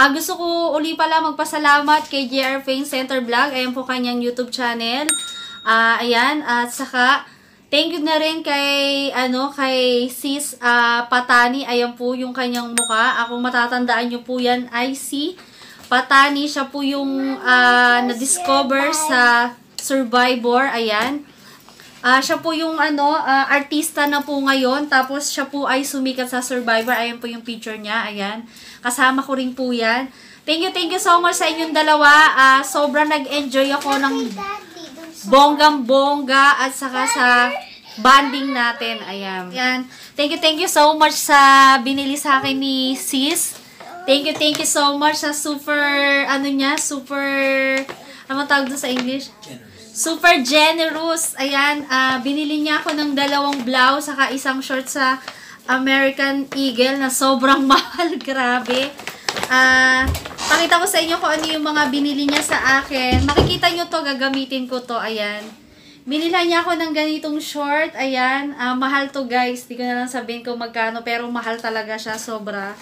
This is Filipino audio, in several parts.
Gusto ko uli pala magpasalamat kay JR Fane Center Vlog. Ayan po kanyang YouTube channel. Ayan, at saka thank you na rin kay kay Sis Patani. Ayan po yung kanyang mukha. Kung matatandaan niyo po yan, ay si Patani. Siya po yung na-discover sa Survivor. Ayan. Siya po yung artista na po ngayon. Tapos siya po ay sumikat sa Survivor. Ayan po yung picture niya. Ayan. Kasama ko rin po yan. Thank you so much sa inyong dalawa. Sobrang nag-enjoy ako ng bonggang-bongga at saka sa bonding natin. Ayan. Ayan. Thank you so much sa binili sa akin ni Sis. Thank you so much sa super, ano tawag doon sa English? Super generous. Ayan, binili niya ako ng 2 blouse saka isang short sa American Eagle na sobrang mahal. Grabe. Pakita ko sa inyo kung ano yung mga binili niya sa akin. Makikita nyo to, gagamitin ko to. Ayan. Binila niya ako ng ganitong short. Ayan. Mahal to guys. Di ko na lang sabihin kung magkano. Pero mahal talaga siya. Sobra.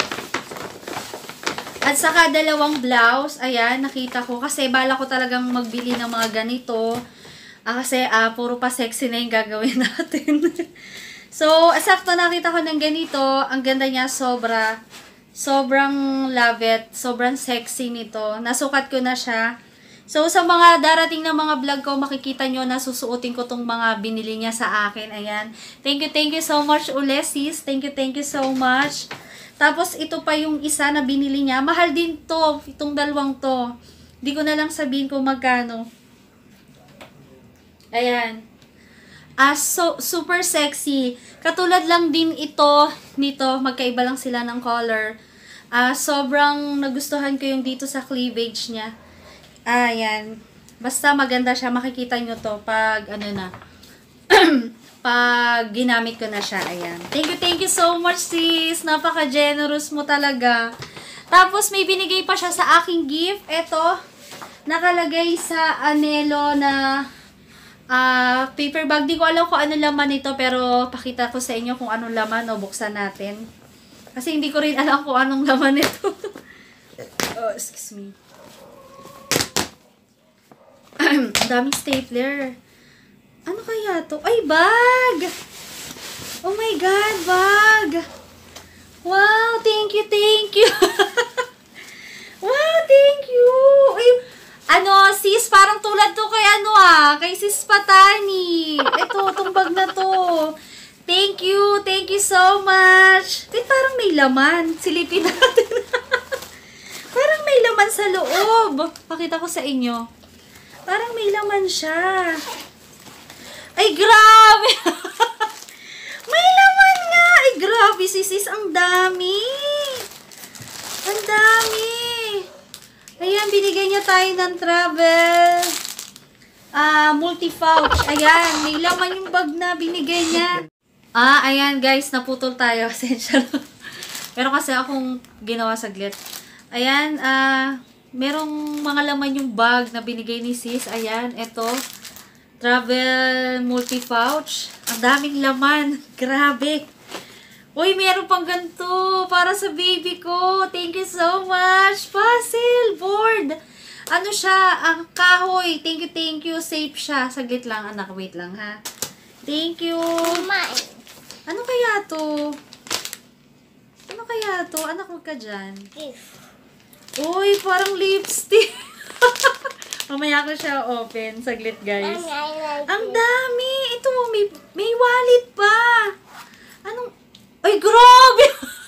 At saka 2 blouse. Ayan. Nakita ko. Kasi bala ko talagang magbili ng mga ganito. Kasi puro pa sexy na yung gagawin natin. So, sakto nakita ko ng ganito. Ang ganda niya. Sobra. Sobrang love it. Sobrang sexy nito. Nasukat ko na siya. So, sa mga darating na mga vlog ko, makikita nyo na susuotin ko tong mga binili niya sa akin. Ayan. Thank you so much ulit, sis. Thank you so much. Tapos, ito pa yung isa na binili niya. Mahal din to. Itong 2 to. Hindi ko na lang sabihin kung magkano. Ayan. Super sexy. Katulad lang din ito, nito. Magkaiba lang sila ng color. Sobrang nagustuhan ko yung dito sa cleavage niya. Ayan. Basta maganda siya. Makikita nyo to pag pag ginamit ko na siya. Ayan. Thank you so much, sis. Napaka-generous mo talaga. Tapos may binigay pa siya sa aking gift. Ito. Nakalagay sa anelo na paper bag. Di ko alam kung ano laman ito. Pero pakita ko sa inyo kung anong laman. O buksan natin. Kasi hindi ko rin alam kung anong laman ito. Oh, excuse me. Ang daming stapler. Ano kaya to? Ay, bag! Oh my God, bag! Wow, thank you. Wow, thank you! Ay, sis, parang tulad to kay kay Sis Patani. Ito, itong bag na to. Thank you so much. Wait, parang may laman. Silipin natin. Parang may laman sa loob. Pakita ko sa inyo. Parang may laman siya. Ay, grabe! May laman nga! Ay, grabe, sis. Ang dami! Ang dami! Ayan, binigay niya tayo ng travel. Multi-pouch. Ayan, may laman yung bag na binigay niya. Ayan, guys, naputol tayo. Pasensya na. Pero kasi akong ginawa saglit. Ayan, merong mga laman yung bag na binigay ni sis. Ayan, ito. Travel multi-pouch. Ang daming laman. Grabe. Uy, meron pang ganito para sa baby ko. Thank you so much. Puzzle board. Ano siya? Ang kahoy. Thank you. Safe siya. Saglit lang, anak. Wait lang, ha. Thank you. Ano kaya to? Anak, huwag ka dyan. Uy, parang lipstick. Mamaya ko siya open. Saglit, guys. Ang dami. Ito, may wallet pa. Anong? Ay, grabe.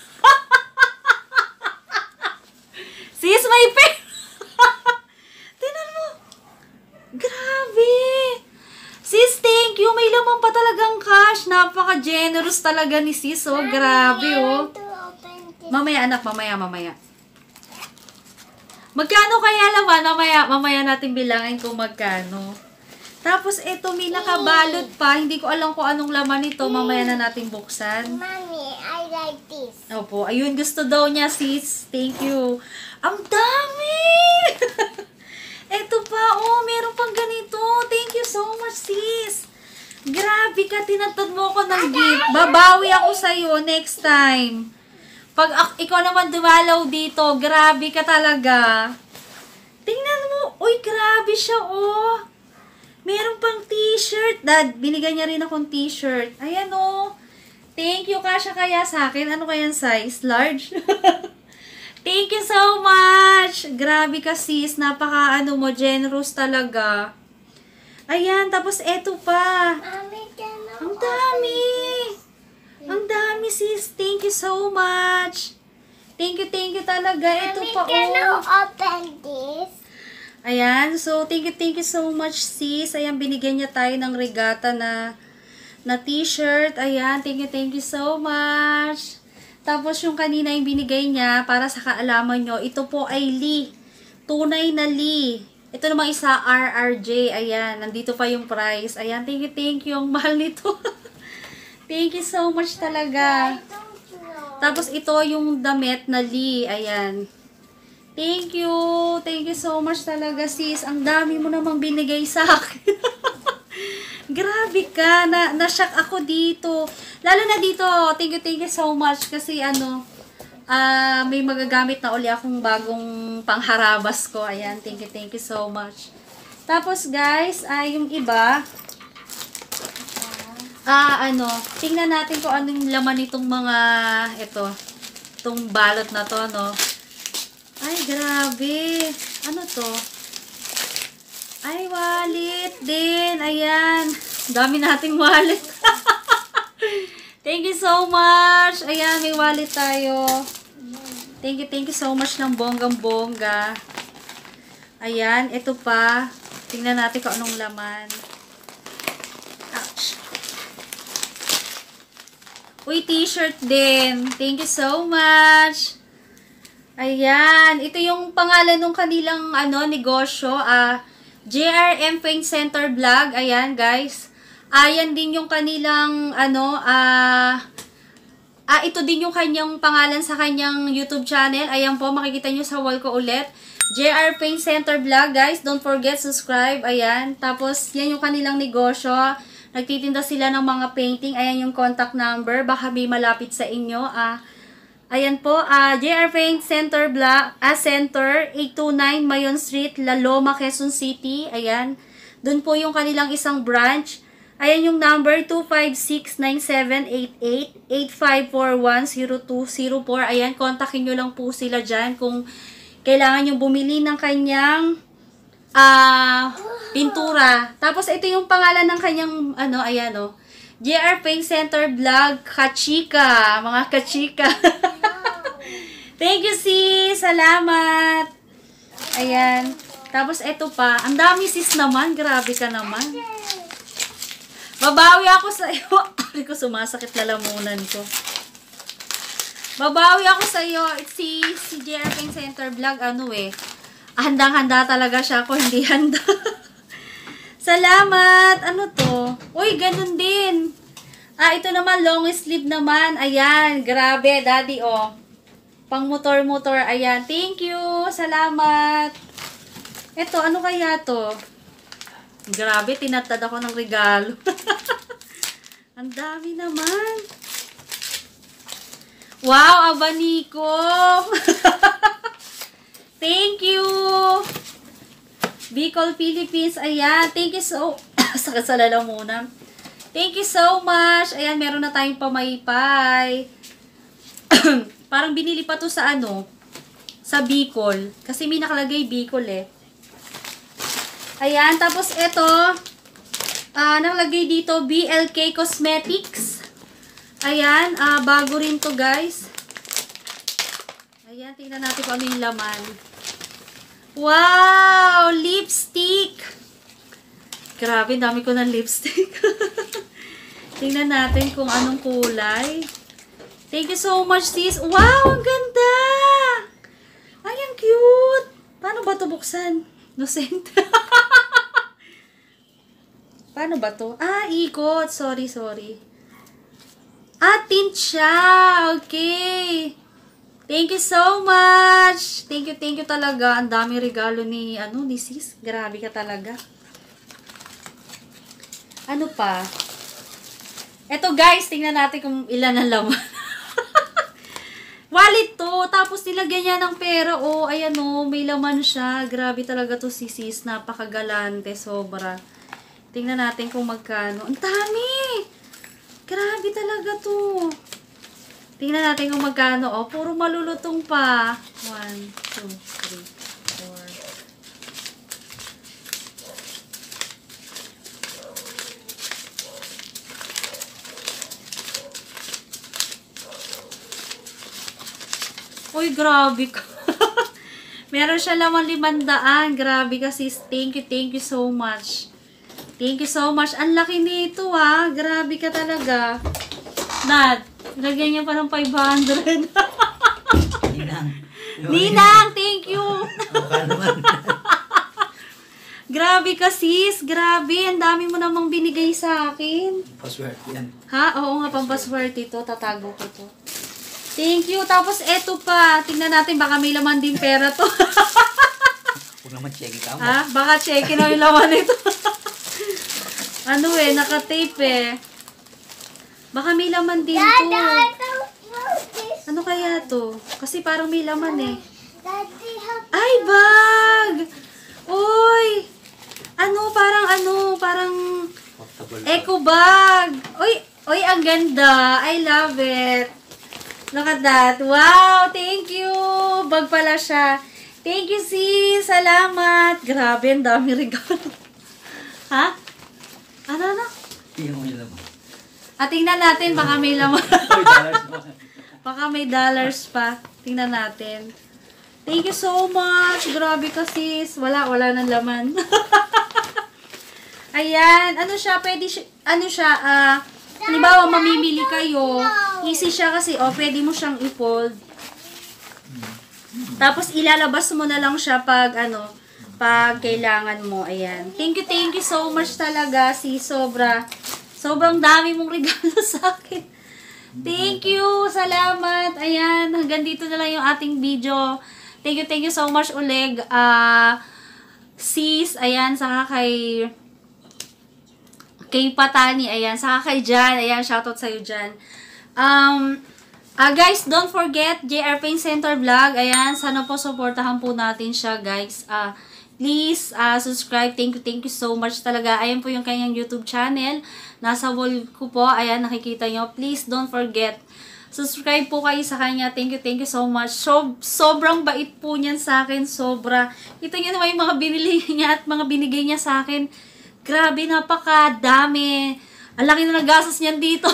Sis, may pen. Tingnan mo. Grabe. Sis, thank you. May laman pa talagang cash. Napaka-generous talaga ni sis. Oh, grabe, oh. Mamaya, anak. Mamaya. Magkano kaya laman? Mamaya natin bilangin kung magkano. Tapos, ito, may nakabalot pa. Hindi ko alam kung anong laman ito. Mamaya na natin buksan. Mommy, I like this. Opo. Ayun, gusto daw niya, sis. Thank you. Ang dami! Ito pa, oh. Meron pang ganito. Thank you so much, sis. Grabe ka. Tinatad mo ako ng gift. Babawi ako sa'yo next time. Pag ikaw naman dumalaw dito, grabe ka talaga. Tingnan mo. Uy, grabe siya, oh. Meron pang t-shirt. Dad, binigyan niya rin akong t-shirt. Ayan, oh. Thank you, kasya kaya sa akin. Ano kaya size? Large? Thank you so much. Grabe ka, sis. Napaka, mo, generous talaga. Ayan, tapos eto pa. Mommy, can I Ang dami. Ang dami, sis. Thank you so much. Thank you talaga. Ito Mommy, pa, can I oh. open this? Ayan, so thank you so much, sis. Ayan, binigyan niya tayo ng regata na t-shirt. Ayan, thank you so much. Tapos yung kanina yung binigay niya, para sa kaalaman nyo, ito po ay Lee. Tunay na Lee. Ito namang isa, RRJ. Ayan, nandito pa yung price. Ayan, thank you. Ang mahal nito. Thank you so much talaga. I don't know. Tapos ito yung damit na Lee. Ayan. Thank you so much talaga, sis. Ang dami mo namang binigay sa akin. Grabe ka. Na-shock ako dito. Lalo na dito, thank you so much. Kasi may magagamit na uli akong bagong pangharabas ko. Ayan, thank you so much. Tapos guys, yung iba, tingnan natin kung anong laman nitong mga, itong balot na to, no? Ay, grabe. Ano to? Ay, wallet din. Ayan. Dami nating wallet. Thank you so much. Ayan, may wallet tayo. Thank you so much ng bonggang-bongga. Ayan, ito pa. Tingnan natin kung anong laman. Ouch. Uy, t-shirt din. Thank you so much. Ayan, ito yung pangalan ng kanilang negosyo, JRM Paint Center Vlog. Ayan, guys. Ayan din yung kanilang ito din yung kanyang pangalan sa kanyang YouTube channel. Ayan po, makikita nyo sa wall ko ulit. JR Paint Center Vlog, guys. Don't forget subscribe. Ayan. Tapos yan yung kanilang negosyo. Nagtitinda sila ng mga painting. Ayan yung contact number. Baka may malapit sa inyo. Ayan po, JR Paint Center Center, 829 Mayon Street, La Loma, Quezon City. Ayan. Doon po yung kanilang isang branch. Ayan yung number, 256-9788-8541-0204. Ayan, kontakin nyo lang po sila dyan kung kailangan nyo bumili ng kanyang pintura. Tapos, ito yung pangalan ng kanyang, ayan o. JR Paint Center Vlog, Kachika. Mga kachika. Thank you, sis. Salamat. Ayan. Tapos, eto pa. Ang dami, sis naman. Grabe ka naman. Babawi ako sa iyo. Ari ko, sumasakit lalamunan ko. Babawi ako sa iyo. Si JR Paint Center Vlog, handang-handa talaga siya. Ako, hindi handa. Salamat! Ano to? Uy, ganun din. Ito naman, long sleeve naman. Ayan, grabe, daddy, oh. Pang motor-motor. Ayan, thank you. Salamat. Ito, ano kaya to? Grabe, tinatad ako ng regalo. Ang dami naman. Wow, abaniko. Thank you. Bicol, Philippines. Ayan. Thank you so... Sakit sa lalamunan. Thank you so much. Ayan, meron na tayong pamaypay. Parang binili pa to sa sa Bicol. Kasi may nakalagay Bicol eh. Ayan. Tapos ito, nakalagay dito BLK Cosmetics. Ayan. Bago rin to, guys. Ayan. Tingnan natin kung ano yung laman. Wow! Lipstick! Grabe, dami ko ng lipstick. Tingnan natin kung anong kulay. Thank you so much, sis. Wow! Ang ganda! Ay, ang cute! Paano ba ito buksan? Innocent. Paano ba ito? Ikot. Sorry. Tint siya! Okay! Thank you so much. Thank you talaga. Ang dami regalo ni sis. Grabe ka talaga. Ano pa? Eto, guys, tingnan natin kung ilan ang laman. Wallet wallet to. Tapos nilagyan niya ng pera. Oh, ayan oh, may laman siya. Grabe talaga to si sis. Napakagalante, sobra. Tingnan natin kung magkano. Ang dami! Grabe talaga to. Tingnan natin kung magkano. Oh, puro malulutong pa. 1, 2, 3, 4. Uy, grabe ka. Meron siya laman 500. Grabe ka sis. Thank you so much. Thank you so much. Ang laki nito ha. Grabe ka talaga. Nad, lagyan niya pa ng 500. Ninang. Ninang, thank you. Mukha naman. Grabe ka sis. Grabe. Ang dami mo namang binigay sa akin. Password yan. Ha? Oo nga, pampaswerte ito. Tatago ko to. Thank you. Tapos eto pa. Tingnan natin. Baka may laman din pera to. Huwag naman check ka mo. Ha? Baka check na yung laman nito. Ano eh, naka-tape eh. Baka may laman din to. Dada, I don't know this. Ano kaya to? Kasi parang may laman eh. Daddy, have Ay, bag! Uy! Parang Portable. eco bag. Uy, ang ganda. I love it. Look at that. Wow, thank you. Bag pala siya. Thank you, sis. Salamat. Grabe, ang dami regalo. Ha? Ano? Tingnan mo yung laman. Tingnan natin. Baka may laman. Oy, dollars mo. Baka may dollars pa. Tingnan natin. Thank you so much. Grabe ka, sis. Wala nang laman. Ayan. Ano siya? Halimbawa, mamimili kayo. Easy siya kasi, pwede mo siyang i-fold. Tapos, ilalabas mo na lang siya pag kailangan mo. Ayan. Thank you so much talaga, sis. Sobrang dami mong regalo sa akin. Thank you. Salamat. Ayan. Hanggang dito na lang yung ating video. Thank you so much, Oleg. Sis, ayan, saka kay Patani, ayan, saka kay Jan, ayan, shoutout sa'yo, Jan. Guys, don't forget, JR Paint Center Vlog, ayan, sana po supportahan po natin siya, guys. Please, subscribe, thank you so much talaga. Ayan po yung kanyang YouTube channel, nasa wall ko po, ayan, nakikita nyo. Please, don't forget, subscribe po kayo sa kanya. Thank you so much. Sobrang bait po niyan sa akin. Sobra. Ito nyo naman yung mga binili niya at mga binigay niya sa akin. Grabe, napakadami. Ang laki na nagastos niyan dito.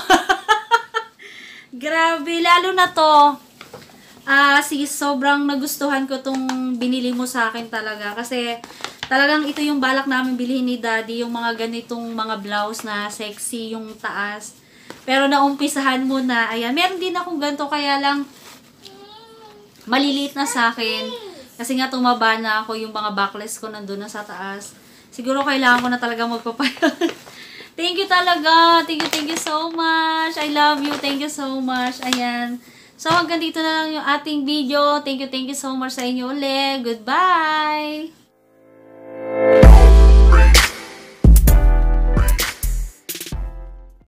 Grabe, lalo na to. Sobrang nagustuhan ko tong binili mo sa akin talaga. Kasi talagang ito yung balak namin bilhin ni Daddy. Yung mga ganitong mga blouse na sexy, yung taas. Pero naumpisahan mo na. Ayan, meron din akong ganito, kaya lang maliliit na sa akin. Kasi nga tumaba na ako, yung mga backless ko nandun na sa taas. Siguro kailangan ko na talaga magpapayan. Thank you talaga. Thank you so much. I love you. Thank you so much. Ayan. So hanggang dito na lang yung ating video. Thank you so much sa inyo ulit. Goodbye!